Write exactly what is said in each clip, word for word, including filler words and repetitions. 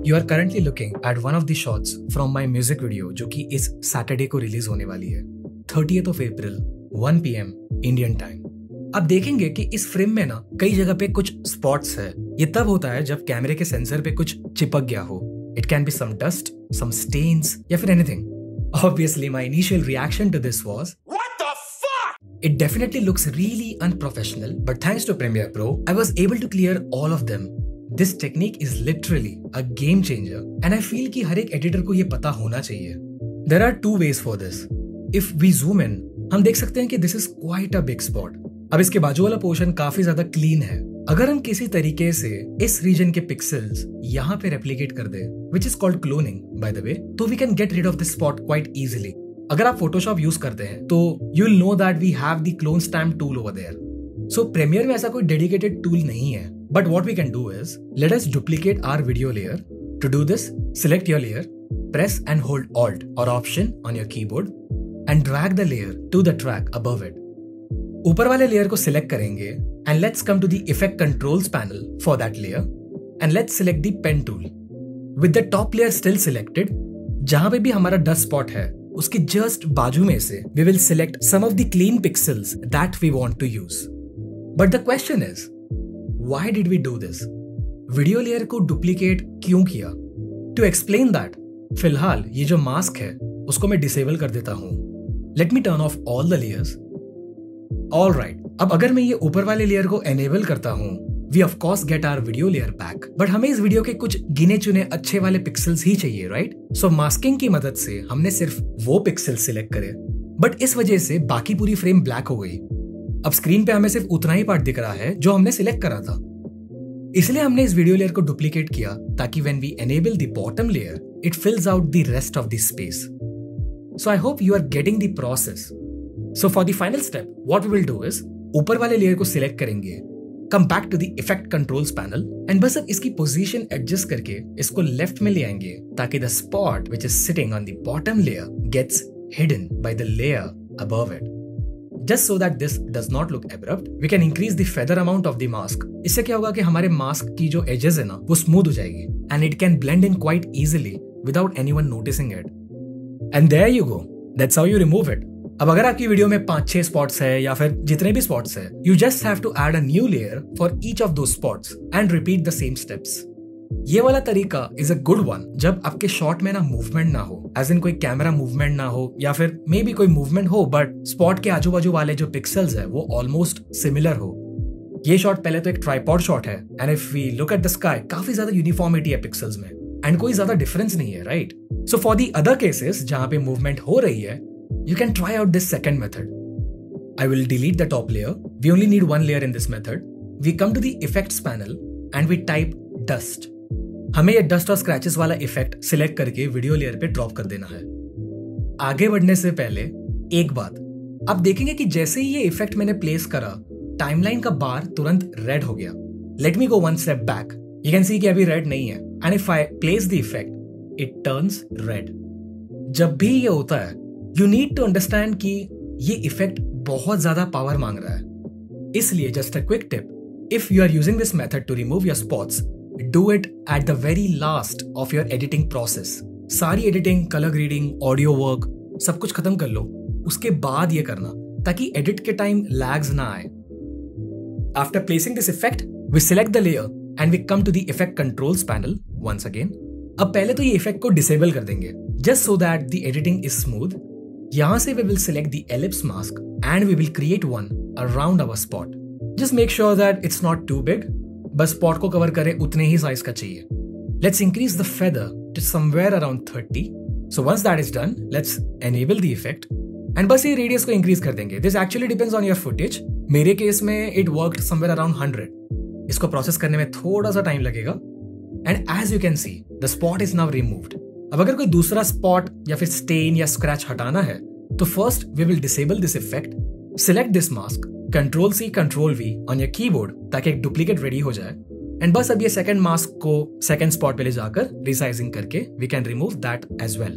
You are currently looking at one of the shots from my music video जो कि इस Saturday को release होने वाली है, thirtieth of April, one P M Indian time. आप देखेंगे कि इस फ्रेम में ना कई जगह पे कुछ स्पॉट्स है। ये तब होता है जब कैमरे के सेंसर पे कुछ चिपक गया हो। It can be some dust, some stains या फिर anything. Obviously, my initial reaction to this was, what the fuck? It definitely looks really unprofessional, but thanks to Premiere Pro, I was able to clear all of them. This technique is literally a game changer, and I feel कि हर एक editor को ये पता होना चाहिए। There are two ways for this. If we zoom in, हम देख सकते हैं कि this is quite a big spot. अब इसके बाजू वाला पोर्शन काफी ज्यादा क्लीन है। अगर हम किसी तरीके से इस रीजन के पिक्सेल्स यहाँ पे रेप्लिकेट कर दे, which is called cloning by the way, तो we can get rid of this spot quite easily. अगर आप Photoshop यूज करते हैं तो you will know that we have the clone stamp tool over there. So Premiere में ऐसा कोई dedicated tool नहीं है. But what we can do is, let us duplicate our video layer. To do this, select your layer, press and hold Alt or Option on your keyboard and drag the layer to the track above it. ऊपर वाले layer को select करेंगे and let's come to the effect controls panel for that layer and let's select the pen tool. With the top layer still selected, जहां पे भी हमारा dust spot है उसके just बाजू में से we will select some of the clean pixels that we want to use. But the question is, why did we do this? Video layer को डुप्लीकेट क्यों किया? To explain that, फिलहाल ये जो मास्क है उसको मैं डिसेबल कर देता हूं. Let me turn off all the layers. Alright, अब अगर मैं ये ऊपर वाले लेयर को एनेबल करता हूँ, we of course get our video layer back. But हमें इस वीडियो के कुछ गिने चुने अच्छे वाले पिक्सेल्स ही चाहिए, राइट? सो मास्किंग की मदद से हमने सिर्फ वो पिक्सल सिलेक्ट करे, बट इस वजह से बाकी पूरी फ्रेम ब्लैक हो गई। अब स्क्रीन पे हमें सिर्फ उतना ही पार्ट दिख रहा है जो हमने सिलेक्ट करा था। इसलिए हमने इस वीडियो लेयर को डुप्लीकेट किया ताकि when we enable the bottom layer, it fills out the rest of the space. So I hope you are getting the process. So for the final step, what we will do is, ऊपर वाले layer को select करेंगे, come back to the effect controls panel and बस अब इसकी position adjust करके इसको left में ले आएंगे ताकि the spot which is sitting on the bottom layer gets hidden by the layer above it. Just so that this does not look abrupt, we can increase the feather amount of the mask. इससे क्या होगा कि हमारे mask की जो edges है ना वो स्मूथ हो जाएगी and it can blend in quite easily without anyone noticing it. And there you go. That's how you remove it. अब अगर आपकी वीडियो में पांच छह स्पॉट्स है या फिर जितने भी स्पॉट्स है, you just have to add a new layer for each of those spots and repeat the same steps. ये वाला तरीका इज अ गुड वन जब आपके शॉट में ना मूवमेंट ना हो, एज इन कोई कैमरा मूवमेंट ना हो या फिर मे बी कोई मूवमेंट हो बट स्पॉट के आजू बाजू वाले जो पिक्सल्स है वो ऑलमोस्ट सिमिलर हो। ये शॉट पहले तो एक ट्राइपॉड शॉट है and if we look at the sky, काफी ज्यादा यूनिफॉर्मिटी है पिक्सल्स में एंड कोई ज्यादा डिफरेंस नहीं है, right? So for the other cases जहां पे मूवमेंट हो रही है, you can try out this second method. I will delete the top layer. We only need one layer in this method. We come to the effects panel and we type dust. हमें ये dust और scratches वाला effect select करके video layer पे drop कर देना है। आगे बढ़ने से पहले एक बात, आप देखेंगे कि जैसे ही ये इफेक्ट मैंने प्लेस करा, टाइमलाइन का बार तुरंत रेड हो गया। Let me go one step back. You can see कि अभी रेड नहीं है and if I place the effect, it turns red. जब भी ये होता है, You need to understand कि ये इफेक्ट बहुत ज्यादा पावर मांग रहा है। इसलिए just a quick tip, if you are using this method to remove your spots, do it at the very last of your editing process. सारी editing, colour grading, audio work सब कुछ खत्म कर लो, उसके बाद ये करना ताकि एडिट के टाइम लैग्स ना आए। After placing this effect, we select the layer and we come to the effect controls panel once again. अब पहले तो ये इफेक्ट को डिसेबल कर देंगे just so that the editing is smooth. यहाँ से we will select the ellipse mask and we will create one around our spot. Just make sure that it's not too big. बस spot को cover करे उतने ही size का चाहिए. Let's increase the feather to somewhere around thirty. So once that is done, let's enable the effect. And बस ये radius को increase कर देंगे. This actually depends on your footage. मेरे केस में it worked somewhere around one hundred. इसको process करने में थोड़ा सा time लगेगा. And as you can see, the spot is now removed. अब अगर कोई दूसरा स्पॉट या फिर स्टेन या स्क्रैच हटाना है तो first we will disable this effect, select this mask, control C control V on your keyboard ताकि एक डुप्लीकेट रेडी हो जाए एंड बस अब ये सेकंड मास्क को सेकंड स्पॉट पे ले जाकर रिसाइजिंग करके we can remove that as well.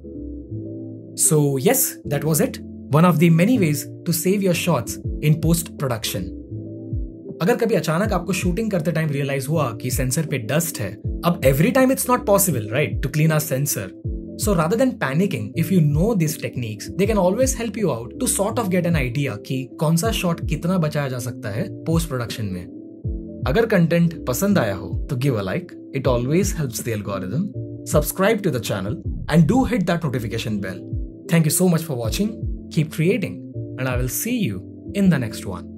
So yes, that was it, one of the many ways to save your shots in post production. अगर कभी अचानक आपको शूटिंग करते टाइम रियलाइज हुआ कि सेंसर पे डस्ट है अब every time it's not possible, right, to clean our sensor. So rather than panicking, if you know these techniques, they can always help you out to sort of get an idea कि कौन सा shot कितना बचाया जा सकता है post production में. अगर कंटेंट पसंद आया हो तो give a like. It always helps the algorithm. Subscribe to the channel and do hit that notification bell. Thank you so much for watching. Keep creating and I will see you in the next one.